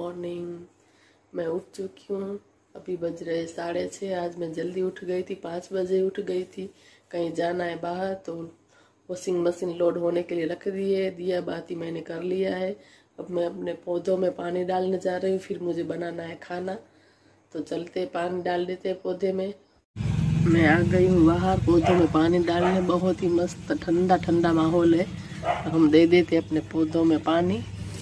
Morning. मैं उठ चुकी हूँ, अभी बज रहे 6:30। आज मैं जल्दी उठ गई थी, 5 बजे उठ गई थी। कहीं जाना है बाहर तो वॉशिंग मशीन लोड होने के लिए रख दी है। दिया बाती मैंने कर लिया है। अब मैं अपने पौधों में पानी डालने जा रही हूँ, फिर मुझे बनाना है खाना। तो चलते पानी डाल देते हैं पौधे में। मैं आ गई हूँ बाहर पौधों में पानी डालने। बहुत ही मस्त ठंडा ठंडा माहौल है। हम दे देते अपने पौधों में पानी।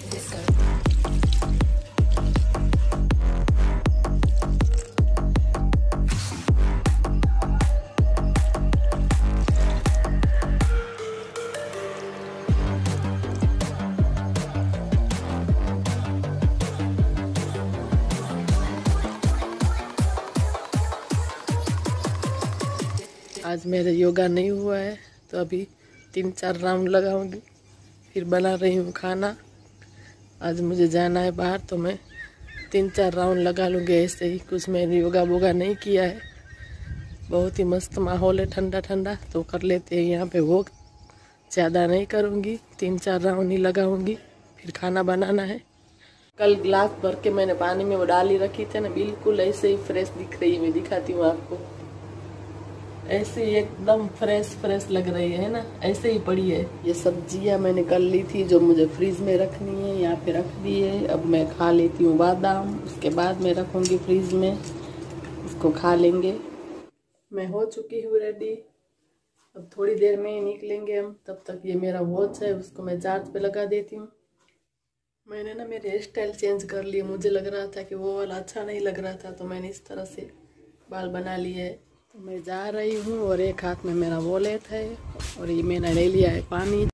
आज मेरा योगा नहीं हुआ है तो अभी 3-4 राउंड लगाऊंगी, फिर बना रही हूँ खाना। आज मुझे जाना है बाहर तो मैं 3-4 राउंड लगा लूँगी ऐसे ही। कुछ मैंने योगा वोगा नहीं किया है। बहुत ही मस्त माहौल है, ठंडा ठंडा। तो कर लेते हैं यहाँ पे वॉक। ज़्यादा नहीं करूँगी, 3-4 राउंड ही लगाऊँगी, फिर खाना बनाना है। कल गिलास भर के मैंने पानी में वो डाली रखी थी ना, बिल्कुल ऐसे ही फ्रेश दिख रही है। मैं दिखाती हूँ आपको, ऐसे ही एकदम फ्रेश लग रही है ना, ऐसे ही पड़ी है। ये सब्जियां मैंने कर ली थी जो मुझे फ्रीज में रखनी है, यहाँ पे रख दी है। अब मैं खा लेती हूँ बादाम, उसके बाद मैं रखूँगी फ्रीज में, उसको खा लेंगे। मैं हो चुकी हूँ रेडी, अब थोड़ी देर में ही निकलेंगे हम। तब तक ये मेरा वॉच है, उसको मैं चार्ज पे लगा देती हूँ। मैंने ना मेरे हेयर स्टाइल चेंज कर लिए। मुझे लग रहा था कि वो वाला अच्छा नहीं लग रहा था, तो मैंने इस तरह से बाल बना लिए। तो मैं जा रही हूँ और एक हाथ में मेरा वॉलेट है और ये मैंने ले लिया है पानी।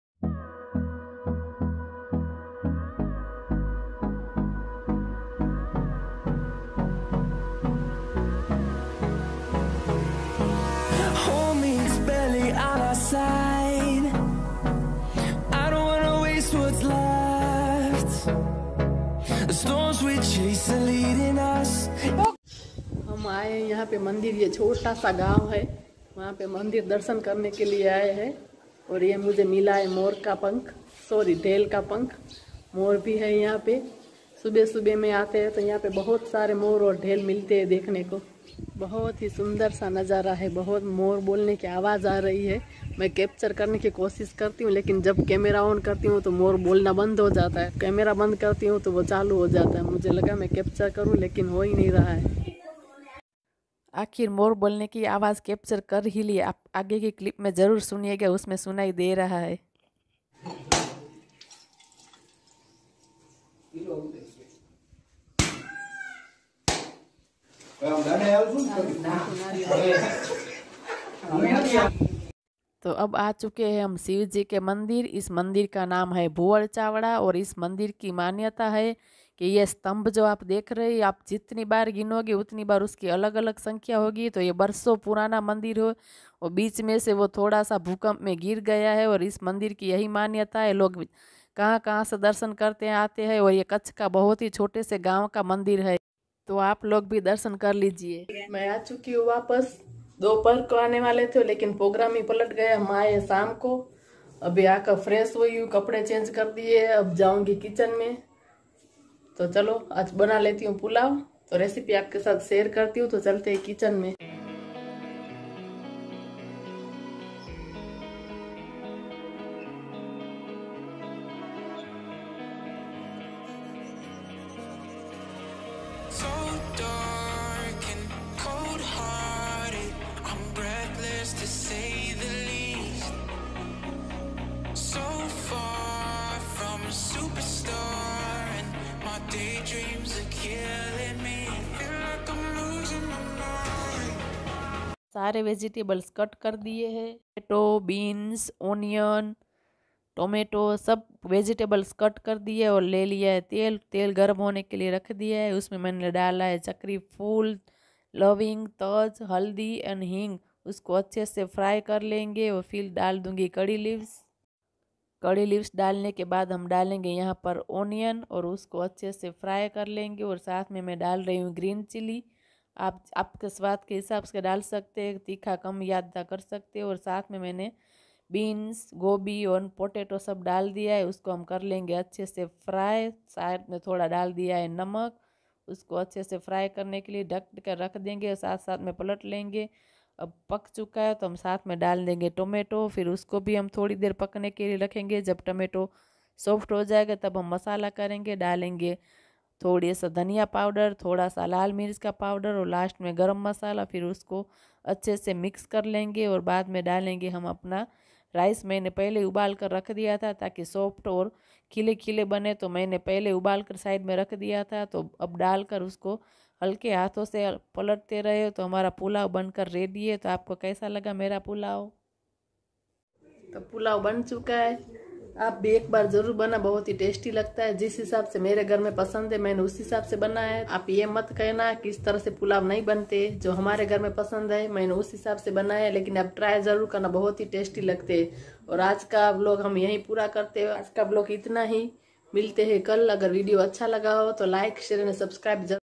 हम आए यहाँ पे मंदिर, ये छोटा सा गांव है, वहाँ पे मंदिर दर्शन करने के लिए आए हैं। और ये मुझे मिला है मोर का पंख, सॉरी ढेल का पंख। मोर भी है यहाँ पे। सुबह सुबह में आते हैं तो यहाँ पे बहुत सारे मोर और ढेल मिलते हैं देखने को। बहुत ही सुंदर सा नज़ारा है। बहुत मोर बोलने की आवाज़ आ रही है। मैं कैप्चर करने की कोशिश करती हूँ, लेकिन जब कैमरा ऑन करती हूँ तो मोर बोलना बंद हो जाता है। कैमरा बंद करती हूँ तो वो चालू हो जाता है। मुझे लगा मैं कैप्चर करूँ, लेकिन हो ही नहीं रहा है। आखिर मोर बोलने की आवाज़ कैप्चर कर ही ली। आप आगे की क्लिप में ज़रूर सुनिएगा, उसमें सुनाई दे रहा है। तो अब आ चुके हैं हम शिव जी के मंदिर। इस मंदिर का नाम है भुवड़ चावड़ा और इस मंदिर की मान्यता है कि ये स्तंभ जो आप देख रहे हैं, आप जितनी बार गिनोगे उतनी बार उसकी अलग अलग संख्या होगी। तो ये बरसों पुराना मंदिर हो और बीच में से वो थोड़ा सा भूकंप में गिर गया है। और इस मंदिर की यही मान्यता है। लोग कहाँ कहाँ से दर्शन करते हैं, आते हैं। और ये कच्छ का बहुत ही छोटे से गाँव का मंदिर है, तो आप लोग भी दर्शन कर लीजिए। मैं आ चुकी हूँ वापस। दोपहर को आने वाले थे लेकिन प्रोग्राम ही पलट गया। हम आए शाम को। अभी आकर फ्रेश हुई हूँ, कपड़े चेंज कर दिए। अब जाऊंगी किचन में। तो चलो आज बना लेती हूँ पुलाव। तो रेसिपी आपके साथ शेयर करती हूँ। तो चलते हैं किचन में। सारे वेजिटेबल्स कट कर दिए हैं। टोमेटो, बीन्स, ओनियन, टोमेटो सब वेजिटेबल्स कट कर दिए और ले लिया है तेल। तेल गर्म होने के लिए रख दिया है। उसमें मैंने डाला है चक्री फूल, लविंग, तज, हल्दी एंड हींग। उसको अच्छे से फ्राई कर लेंगे और फिर डाल दूंगी कड़ी लीव्स। कड़ी लीव्स डालने के बाद हम डालेंगे यहाँ पर ओनियन और उसको अच्छे से फ्राई कर लेंगे। और साथ में मैं डाल रही हूँ ग्रीन चिली। आप आपके स्वाद के हिसाब से डाल सकते हैं, तीखा कम ज़्यादा कर सकते हैं। और साथ में मैंने बीन्स, गोभी और पोटैटो सब डाल दिया है। उसको हम कर लेंगे अच्छे से फ्राई। साइड में थोड़ा डाल दिया है नमक। उसको अच्छे से फ्राई करने के लिए ढक कर रख देंगे और साथ साथ में पलट लेंगे। अब पक चुका है तो हम साथ में डाल देंगे टोमेटो। फिर उसको भी हम थोड़ी देर पकने के लिए रखेंगे। जब टोमेटो सॉफ्ट हो जाएगा तब हम मसाला करेंगे, डालेंगे थोड़ी सा धनिया पाउडर, थोड़ा सा लाल मिर्च का पाउडर और लास्ट में गरम मसाला। फिर उसको अच्छे से मिक्स कर लेंगे और बाद में डालेंगे हम अपना राइस। मैंने पहले उबाल कर रख दिया था ताकि सॉफ्ट और खिले खिले बने, तो मैंने पहले उबाल कर साइड में रख दिया था। तो अब डालकर उसको हल्के हाथों से पलटते रहे तो हमारा पुलाव बनकर रेडी है। तो आपको कैसा लगा मेरा पुलाव? तो पुलाव बन चुका है। आप भी एक बार जरूर बना, बहुत ही टेस्टी लगता है। जिस हिसाब से मेरे घर में पसंद है मैंने उस हिसाब से बनाया है। आप ये मत कहना कि इस तरह से पुलाव नहीं बनते। जो हमारे घर में पसंद है मैंने उस हिसाब से बनाया है, लेकिन आप ट्राई जरूर करना, बहुत ही टेस्टी लगते हैं। और आज का व्लॉग हम यहीं पूरा करते हैं। आज का व्लॉग इतना ही, मिलते हैं कल। अगर वीडियो अच्छा लगा हो तो लाइक शेयर एंड सब्सक्राइब